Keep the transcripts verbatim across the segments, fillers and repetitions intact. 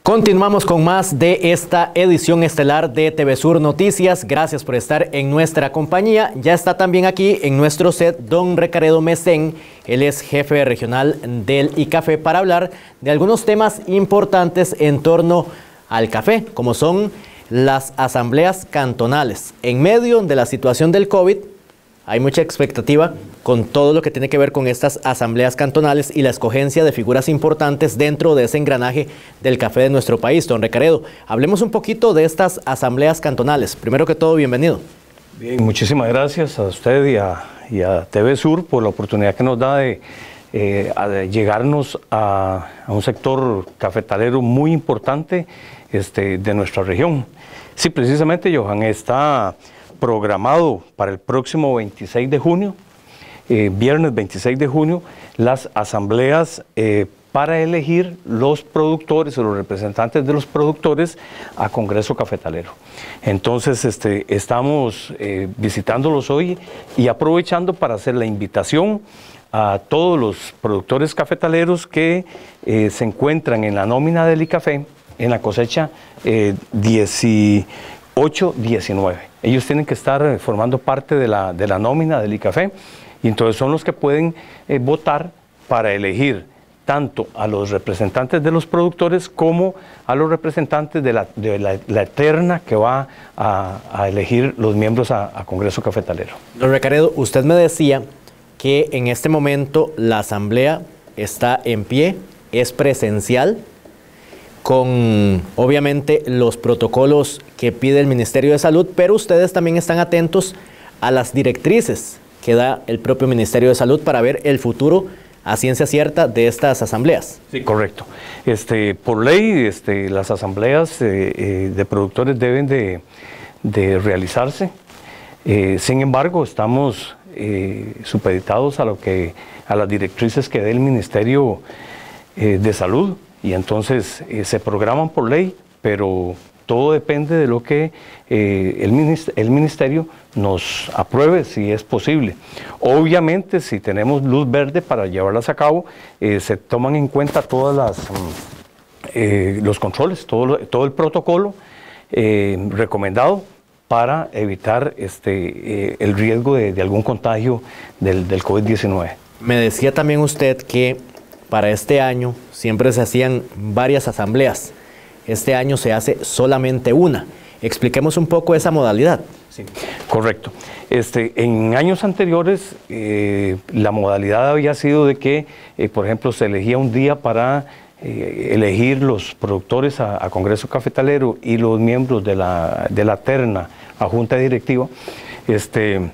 Continuamos con más de esta edición estelar de T V Sur Noticias. Gracias por estar en nuestra compañía. Ya está también aquí en nuestro set don Recaredo Mesén. Él es jefe regional del ICAFE para hablar de algunos temas importantes en torno al café, como son las asambleas cantonales. En medio de la situación del COVID, hay mucha expectativa con todo lo que tiene que ver con estas asambleas cantonales y la escogencia de figuras importantes dentro de ese engranaje del café de nuestro país. Don Recaredo, hablemos un poquito de estas asambleas cantonales. Primero que todo, bienvenido. Bien, muchísimas gracias a usted y a, y a T V Sur por la oportunidad que nos da de, eh, de llegarnos a, a un sector cafetalero muy importante este, de nuestra región. Sí, precisamente, Johan, está programado para el próximo veintiséis de junio, eh, viernes veintiséis de junio, las asambleas eh, para elegir los productores o los representantes de los productores a Congreso Cafetalero. Entonces, este, estamos eh, visitándolos hoy y aprovechando para hacer la invitación a todos los productores cafetaleros que eh, se encuentran en la nómina del ICAFE, en la cosecha eh, dieciocho diecinueve. Ellos tienen que estar formando parte de la, de la nómina del ICAFE y entonces son los que pueden eh, votar para elegir tanto a los representantes de los productores como a los representantes de la, de la, la terna que va a, a elegir los miembros a, a Congreso Cafetalero. Don Recaredo, usted me decía que en este momento la asamblea está en pie, es presencial, con obviamente los protocolos que pide el Ministerio de Salud, pero ustedes también están atentos a las directrices que da el propio Ministerio de Salud para ver el futuro a ciencia cierta de estas asambleas. Sí, correcto. Este, por ley, este, las asambleas eh, eh, de productores deben de, de realizarse. Eh, sin embargo, estamos eh, supeditados a, lo que, a las directrices que dé el Ministerio eh, de Salud. Y entonces eh, se programan por ley, pero todo depende de lo que eh, el, minist el ministerio nos apruebe, si es posible. Obviamente, si tenemos luz verde para llevarlas a cabo, eh, se toman en cuenta todas las eh, los controles, todo, lo, todo el protocolo eh, recomendado para evitar este, eh, el riesgo de, de algún contagio del, del COVID diecinueve. Me decía también usted que para este año siempre se hacían varias asambleas. Este año se hace solamente una. Expliquemos un poco esa modalidad. Sí, correcto. Este, en años anteriores eh, la modalidad había sido de que, eh, por ejemplo, se elegía un día para eh, elegir los productores a, a Congreso Cafetalero y los miembros de la, de la terna a Junta Directiva, este,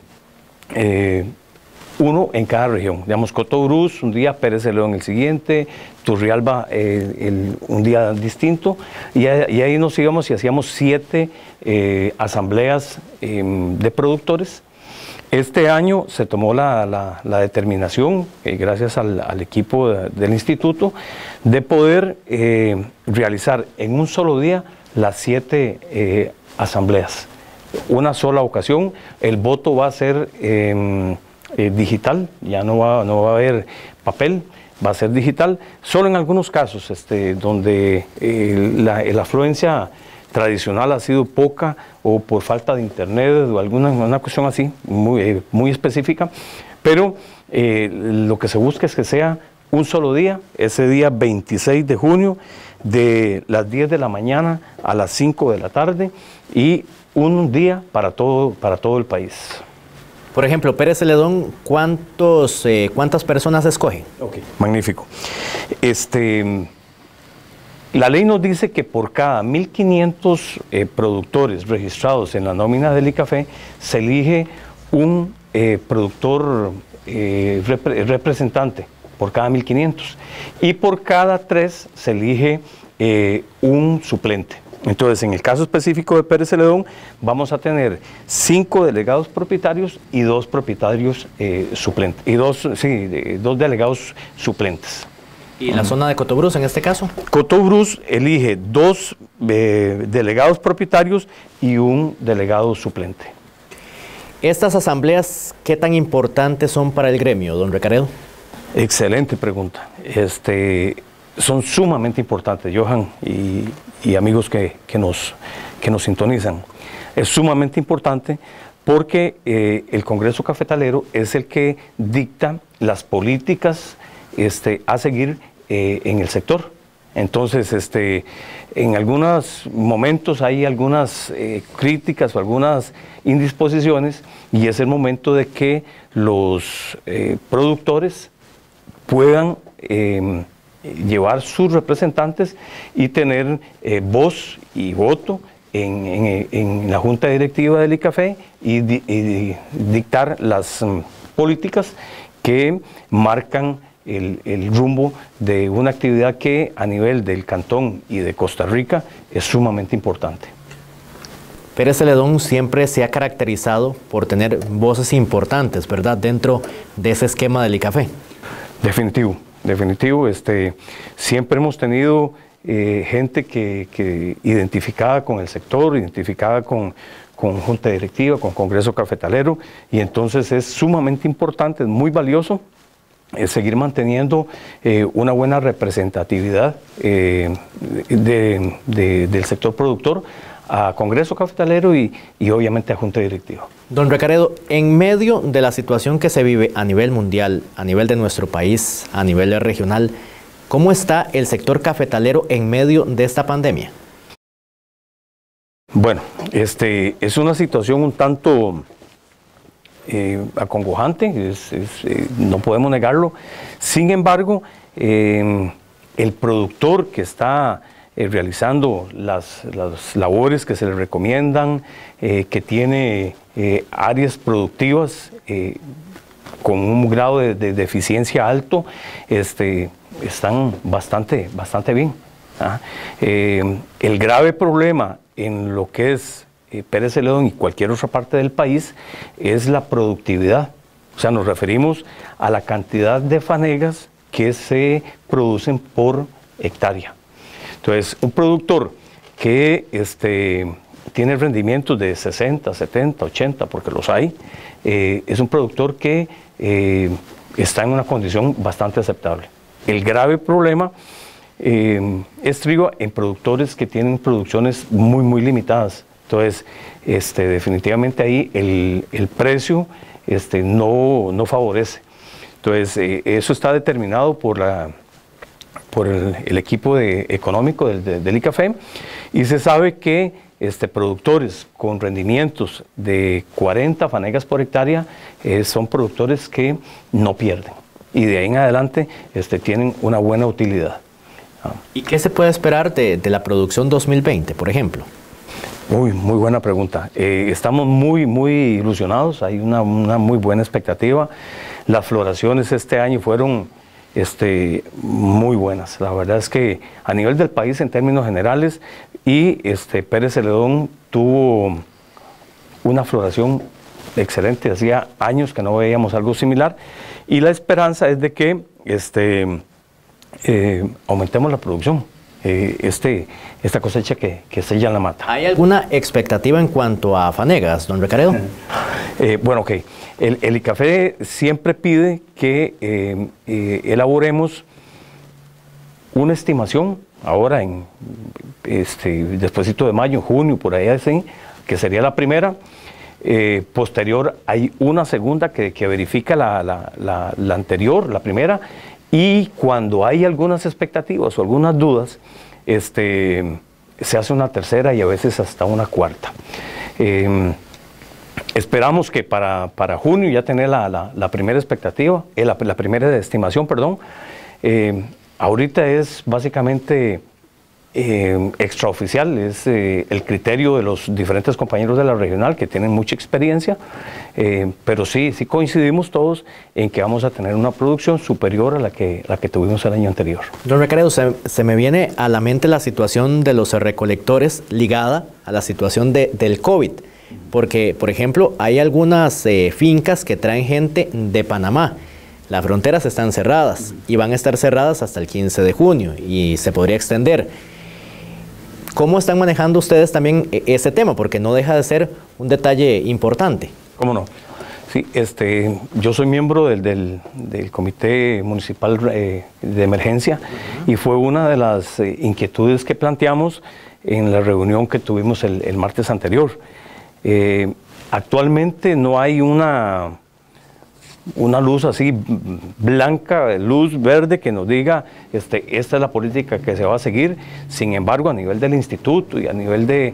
eh, uno en cada región. Digamos, Cotobruz un día, Pérez Celedón el siguiente, Turrialba eh, el, un día distinto, y, y ahí nos íbamos y hacíamos siete eh, asambleas eh, de productores. Este año se tomó la, la, la determinación, eh, gracias al, al equipo de, del instituto, de poder eh, realizar en un solo día las siete eh, asambleas. Una sola ocasión, el voto va a ser Eh, Eh, digital, ya no va, no va a haber papel, va a ser digital, solo en algunos casos este, donde eh, la, la afluencia tradicional ha sido poca o por falta de internet o alguna una cuestión así, muy, eh, muy específica, pero eh, lo que se busca es que sea un solo día, ese día veintiséis de junio, de las diez de la mañana a las cinco de la tarde y un día para todo, para todo el país. Por ejemplo, Pérez Celedón, ¿cuántos, eh, ¿cuántas personas escogen? Okay. Magnífico. Este, la ley nos dice que por cada mil quinientos eh, productores registrados en la nómina del ICAFE se elige un eh, productor eh, repre representante por cada mil quinientos y por cada tres se elige eh, un suplente. Entonces, en el caso específico de Pérez Celedón, vamos a tener cinco delegados propietarios y dos propietarios eh, suplentes, y dos, sí, de, dos delegados suplentes. ¿Y la zona de Cotobruz en este caso? Cotobruz elige dos eh, delegados propietarios y un delegado suplente. ¿Estas asambleas qué tan importantes son para el gremio, don Recaredo? Excelente pregunta. Este, son sumamente importantes, Johan y, y amigos que, que, nos, que nos sintonizan. Es sumamente importante porque eh, el Congreso Cafetalero es el que dicta las políticas este, a seguir eh, en el sector. Entonces, este, en algunos momentos hay algunas eh, críticas o algunas indisposiciones y es el momento de que los eh, productores puedan eh, llevar sus representantes y tener eh, voz y voto en, en, en la Junta Directiva del ICAFE y, di, y dictar las um, políticas que marcan El, el rumbo de una actividad que a nivel del Cantón y de Costa Rica es sumamente importante. Pérez Celedón siempre se ha caracterizado por tener voces importantes, ¿verdad?, dentro de ese esquema del ICAFE. Definitivo, definitivo. Este, siempre hemos tenido eh, gente que, que identificada con el sector, identificada con, con Junta Directiva, con Congreso Cafetalero, y entonces es sumamente importante, es muy valioso es seguir manteniendo eh, una buena representatividad eh, de, de, del sector productor a Congreso Cafetalero y, y obviamente a Junta Directiva. Don Recaredo, en medio de la situación que se vive a nivel mundial, a nivel de nuestro país, a nivel regional, ¿cómo está el sector cafetalero en medio de esta pandemia? Bueno, este, es una situación un tanto Eh, acongojante, es, es, eh, no podemos negarlo. Sin embargo, eh, el productor que está eh, realizando las, las labores que se le recomiendan, eh, que tiene eh, áreas productivas eh, con un grado de, de, de eficiencia alto, este, están bastante, bastante bien. ¿ah? Eh, el grave problema en lo que es Pérez Celedón y cualquier otra parte del país es la productividad. O sea, nos referimos a la cantidad de fanegas que se producen por hectárea. Entonces, un productor que este, tiene rendimientos de sesenta, setenta, ochenta, porque los hay, eh, es un productor que eh, está en una condición bastante aceptable. El grave problema eh, estriba en productores que tienen producciones muy, muy limitadas. Entonces, este, definitivamente ahí el, el precio este, no, no favorece. Entonces, eh, eso está determinado por, la, por el, el equipo de, económico del, de, del ICAFE y se sabe que este, productores con rendimientos de cuarenta fanegas por hectárea eh, son productores que no pierden y de ahí en adelante este, tienen una buena utilidad. Ah. ¿Y qué se puede esperar de, de la producción dos mil veinte, por ejemplo? Muy, muy buena pregunta. Eh, estamos muy, muy ilusionados, hay una, una muy buena expectativa. Las floraciones este año fueron este, muy buenas. La verdad es que a nivel del país en términos generales y este, Pérez Celedón tuvo una floración excelente. Hacía años que no veíamos algo similar y la esperanza es de que este, eh, aumentemos la producción. Eh, este, esta cosecha que, que sella la mata. ¿Hay alguna expectativa en cuanto a fanegas, don Recaredo? Eh, bueno, ok. El, el ICAFE siempre pide que eh, eh, elaboremos una estimación, ahora en este, despuesito de mayo, junio, por ahí así, que sería la primera. Eh, posterior hay una segunda que, que verifica la, la, la, la anterior, la primera. Y cuando hay algunas expectativas o algunas dudas, este, se hace una tercera y a veces hasta una cuarta. Eh, esperamos que para, para junio ya tener la, la, la primera expectativa, eh, la, la primera estimación, perdón. Eh, ahorita es básicamente eh, extraoficial, es eh, el criterio de los diferentes compañeros de la regional que tienen mucha experiencia, eh, pero sí, sí coincidimos todos en que vamos a tener una producción superior a la que, la que tuvimos el año anterior. Don Recaredo, se, se me viene a la mente la situación de los recolectores ligada a la situación de, del COVID, porque, por ejemplo, hay algunas eh, fincas que traen gente de Panamá. Las fronteras están cerradas y van a estar cerradas hasta el quince de junio y se podría extender. ¿Cómo están manejando ustedes también ese tema? Porque no deja de ser un detalle importante. ¿Cómo no? Sí, este, yo soy miembro del, del, del Comité Municipal eh, de Emergencia uh-huh. y fue una de las eh, inquietudes que planteamos en la reunión que tuvimos el, el martes anterior. Eh, actualmente no hay una, una luz así blanca, luz verde que nos diga este, esta es la política que se va a seguir. Sin embargo, a nivel del instituto y a nivel de,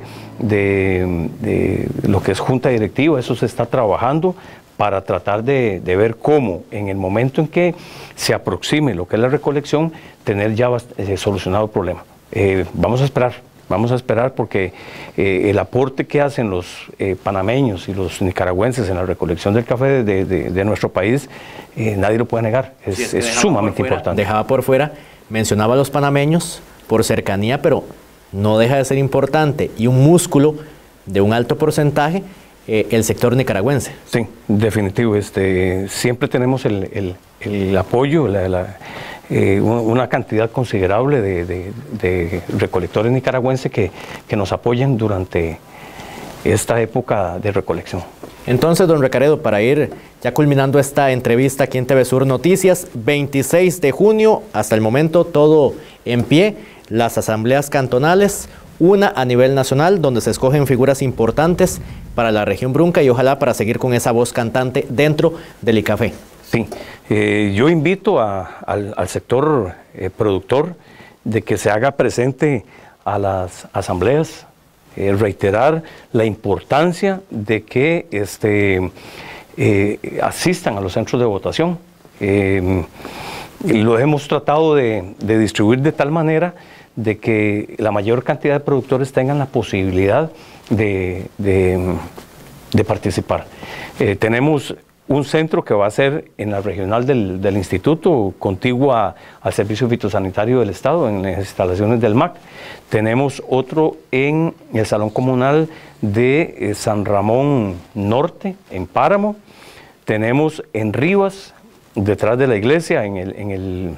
de, de lo que es junta directiva, eso se está trabajando para tratar de, de ver cómo en el momento en que se aproxime lo que es la recolección, tener ya eh, solucionado el problema. Eh, vamos a esperar. Vamos a esperar porque eh, el aporte que hacen los eh, panameños y los nicaragüenses en la recolección del café de, de, de nuestro país, eh, nadie lo puede negar, es, sí, es, es sumamente fuera, importante. Dejaba por fuera, mencionaba a los panameños por cercanía, pero no deja de ser importante y un músculo de un alto porcentaje eh, el sector nicaragüense. Sí, definitivo, este, siempre tenemos el, el, el apoyo, la, la Eh, una cantidad considerable de, de, de recolectores nicaragüenses que, que nos apoyan durante esta época de recolección. Entonces, don Recaredo, para ir ya culminando esta entrevista aquí en T V Sur Noticias, veintiséis de junio, hasta el momento todo en pie, las asambleas cantonales, una a nivel nacional, donde se escogen figuras importantes para la región Brunca y ojalá para seguir con esa voz cantante dentro del ICAFE. Sí, eh, yo invito a, al, al sector eh, productor de que se haga presente a las asambleas, eh, reiterar la importancia de que este, eh, asistan a los centros de votación. Eh, lo hemos tratado de, de distribuir de tal manera de que la mayor cantidad de productores tengan la posibilidad de, de, de participar. Eh, tenemos un centro que va a ser en la regional del, del instituto, contiguo a, al Servicio Fitosanitario del Estado, en las instalaciones del M A C. Tenemos otro en el Salón Comunal de eh, San Ramón Norte, en Páramo. Tenemos en Rivas, detrás de la iglesia, en el, en el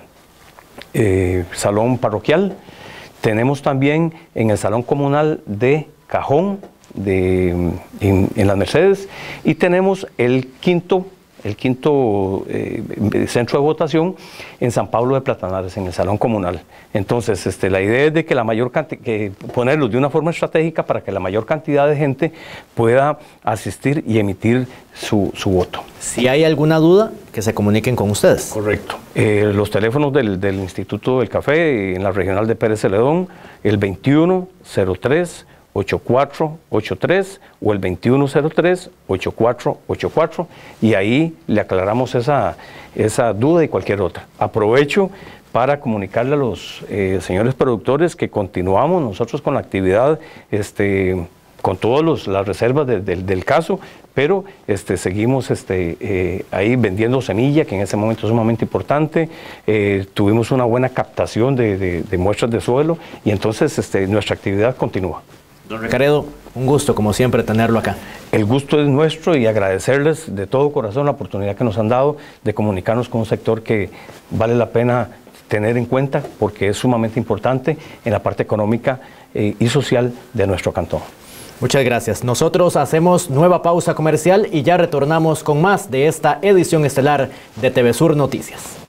eh, Salón Parroquial. Tenemos también en el Salón Comunal de Cajón, De, en, en las Mercedes, y tenemos el quinto, el quinto eh, centro de votación en San Pablo de Platanares, en el Salón Comunal. Entonces, este, la idea es de que la mayor cantidad, que ponerlos de una forma estratégica para que la mayor cantidad de gente pueda asistir y emitir su, su voto. Si hay alguna duda, que se comuniquen con ustedes. Correcto. Eh, los teléfonos del, del Instituto del Café en la regional de Pérez Celedón, el veintiuno cero tres ocho cuatro ocho tres o el veintiuno cero tres ocho cuatro ocho cuatro, y ahí le aclaramos esa, esa duda y cualquier otra. Aprovecho para comunicarle a los eh, señores productores que continuamos nosotros con la actividad, este, con todas las reservas de, de, del caso, pero este, seguimos este, eh, ahí vendiendo semilla, que en ese momento es sumamente importante. Eh, tuvimos una buena captación de, de, de muestras de suelo y entonces este, nuestra actividad continúa. Don Recaredo, un gusto como siempre tenerlo acá. El gusto es nuestro y agradecerles de todo corazón la oportunidad que nos han dado de comunicarnos con un sector que vale la pena tener en cuenta porque es sumamente importante en la parte económica eh, y social de nuestro cantón. Muchas gracias. Nosotros hacemos nueva pausa comercial y ya retornamos con más de esta edición estelar de T V Sur Noticias.